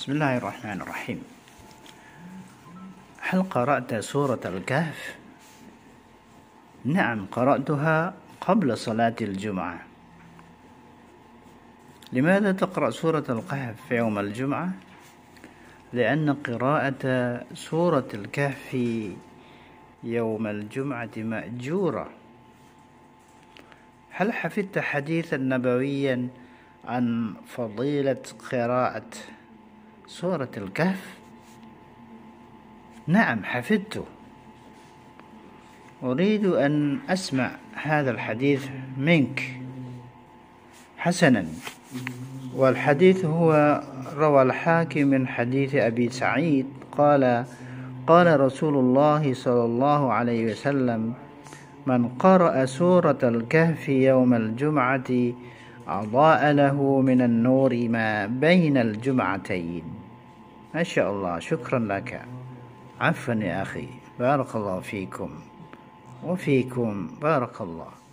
بسم الله الرحمن الرحيم. هل قرأت سورة الكهف؟ نعم، قرأتها قبل صلاة الجمعة. لماذا تقرأ سورة الكهف في يوم الجمعة؟ لأن قراءة سورة الكهف يوم الجمعة مأجورة. هل حفظت حديثا نبويا عن فضيلة قراءة سورة الكهف؟ نعم، حفظته. أريد أن أسمع هذا الحديث منك. حسنا، والحديث هو روى الحاكم من حديث أبي سعيد قال: قال رسول الله صلى الله عليه وسلم: من قرأ سورة الكهف يوم الجمعة أضاء له من النور ما بين الجمعتين. ما شاء الله، شكرا لك. عفوا يا أخي، بارك الله فيكم وفيكم، بارك الله.